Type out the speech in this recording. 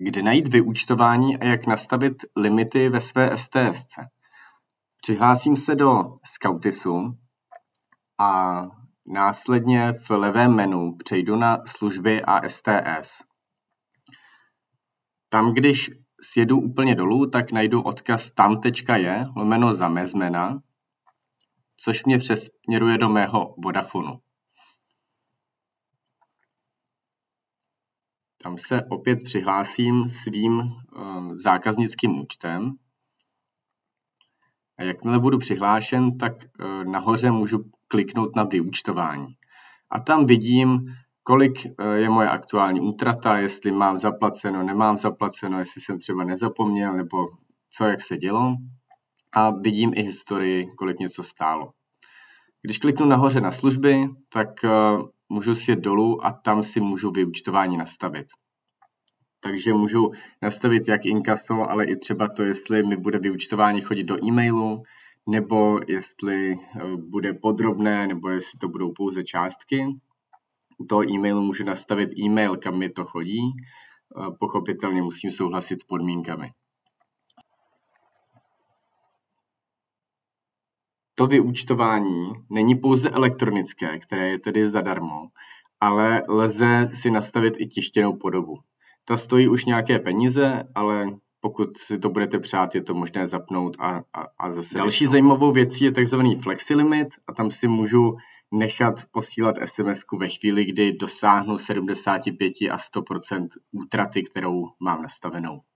Kde najít vyúčtování a jak nastavit limity ve své STSce. Přihlásím se do Scoutisu a následně v levém menu přejdu na služby a STS. Tam, když sjedu úplně dolů, tak najdu odkaz tam.je/zamezmena, což mě přesměruje do mého Vodafonu. Tam se opět přihlásím svým zákaznickým účtem. A jakmile budu přihlášen, tak nahoře můžu kliknout na vyúčtování. A tam vidím, kolik je moje aktuální útrata, jestli mám zaplaceno, nemám zaplaceno, jestli jsem třeba nezapomněl, nebo co, jak se dělo. A vidím i historii, kolik něco stálo. Když kliknu nahoře na služby, tak můžu sjet dolů a tam si můžu vyúčtování nastavit. Takže můžu nastavit jak inkaso, ale i třeba to, jestli mi bude vyúčtování chodit do e-mailu, nebo jestli bude podrobné, nebo jestli to budou pouze částky. U toho e-mailu můžu nastavit e-mail, kam mi to chodí. Pochopitelně musím souhlasit s podmínkami. To vyúčtování není pouze elektronické, které je tedy zadarmo, ale lze si nastavit i tištěnou podobu. Ta stojí už nějaké peníze, ale pokud si to budete přát, je to možné zapnout a zase. Další zajímavou věcí je takzvaný flexilimit a tam si můžu nechat posílat SMS-ku ve chvíli, kdy dosáhnu 75 a 100% útraty, kterou mám nastavenou.